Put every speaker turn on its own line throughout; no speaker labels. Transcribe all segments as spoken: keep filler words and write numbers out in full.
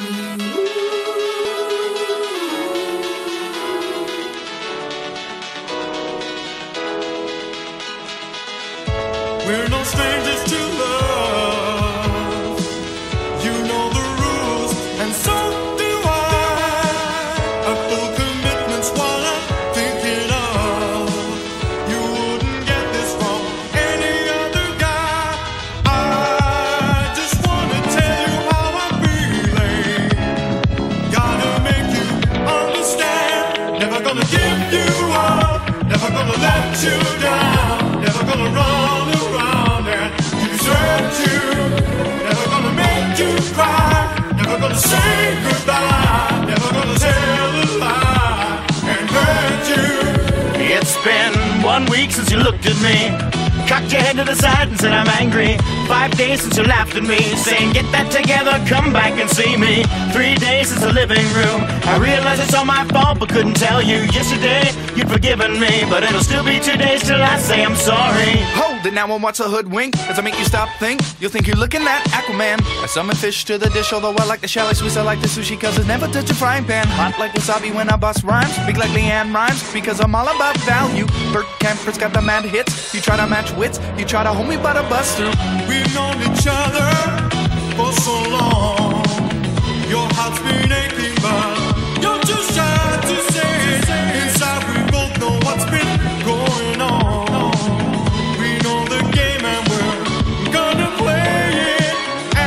We're no strangers to love. You know the rules, and so do I. A full commitment's what I'm thinking of. You wouldn't get this from any other guy. I just wanna tell you how I'm feeling. Gotta make you understand. Never gonna give you up. Never gonna let you down. Never gonna run around and desert you. Never gonna make you cry. Never gonna say goodbye. Never gonna tell a lie and hurt you.
It's been one week since you looked at me, cocked your head to the side and said I'm angry. Five days since you laughed at me, saying get that together, come back and see me. Three days since the living room, I realize it's all my fault but couldn't tell you. Yesterday you'd forgiven me, but it'll still be two days till I say I'm sorry.
Hold it now and watch a hoodwink as I make you stop think. You'll think you're looking at Aquaman. I summon fish to the dish, although I like the chalet Swiss, I like the sushi cause it's never touch a frying pan. Hot like wasabi when I bust rhymes, big like Leanne rhymes because I'm all about value. Bert Camper's got the mad hits. You try to match wits, you try to hold me by the bus through.
We've known each other for so long. Your heart's been aching, but you're too shy to say it. Inside we both know what's been going on. We know the game and we're gonna play it.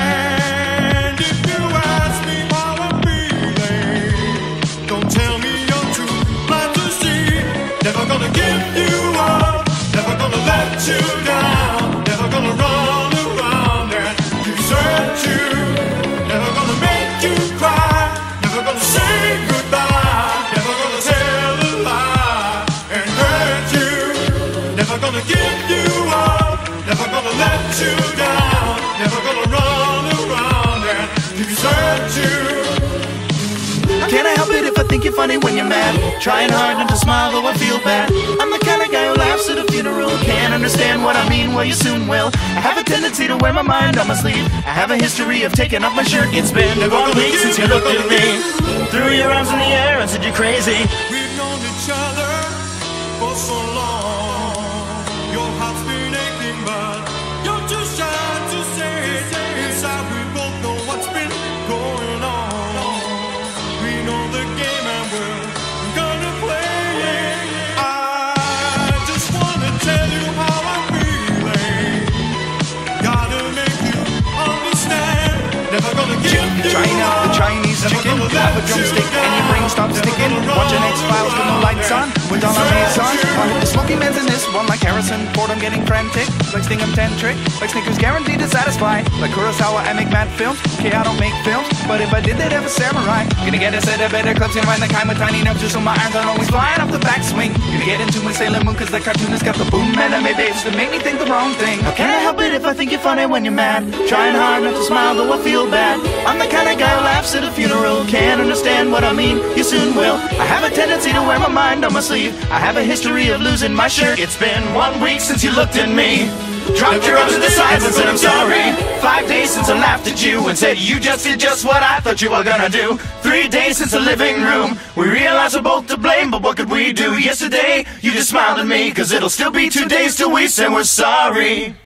And if you ask me how I'm feeling, don't tell me you're too blind to see. Never gonna give you up. Never gonna let you down. Never gonna run around and desert you. Never gonna make you cry. Never gonna say goodbye. Never gonna tell a lie and hurt you. Never gonna give you up. Never gonna let you down. Never gonna run around and desert you.
Can't I help it if I think you're funny when you're mad? Trying hard not to smile though I feel bad. I'm the kind of guy who laughs at a funeral. Can't understand what I mean, well you soon will. I have a tendency to wear my mind on my sleeve. I have a history of taking off my shirt. It's been one week since you looked at me, threw your arms in the air and said you're crazy.
We've known each other for so long. Your heart's been aching, but you're too shy to say it. Inside we both know what's been going on. We know the game and we're gonna play it. I just wanna tell you how I'm feeling. Gotta make you understand. Never gonna give you
Trying out the
up.
Chinese
Never
chicken,
gonna
have a
let you
drumstick and your
down.
brain stops
Never
sticking.
gonna
Watching
run
X-Files with no lights on, with all our mates on. I'll hit the smoky man's in this one like Harrison Ford, I'm getting frantic. Like Stingham Tantric, like Snickers guaranteed to satisfy. Like Kurosawa, I make mad films. Okay, I don't make films, but if I did, they'd have a samurai. Gonna get a set of better clubs, gonna ride the kind with tiny enough just so my irons aren't always flying off the backswing. Gonna get into my Sailor Moon cause the cartoonist got the boom anime babes that make me think the wrong thing. How can I help it if I think you're funny when you're mad? Trying hard not to smile though I feel bad. I'm the kind of guy who laughs at a funeral. Can't understand what I mean, you soon will. I have a tendency to wear my mind on my sleeve. I have a history of losing my shirt.
It's been one week since you looked at me, dropped your arms to the sides and said I'm sorry. Five days since I laughed at you and said you just did just what I thought you were gonna do. Three days since the living room, we realized we're both to blame, but what could we do? Yesterday, you just smiled at me, cause it'll still be two days till we say we're sorry.